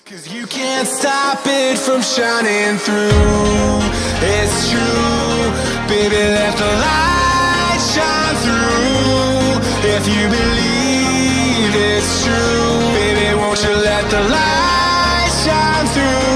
'Cause you can't stop it from shining through. It's true, baby, let the light shine through. If you believe it's true, baby, won't you let the light shine through?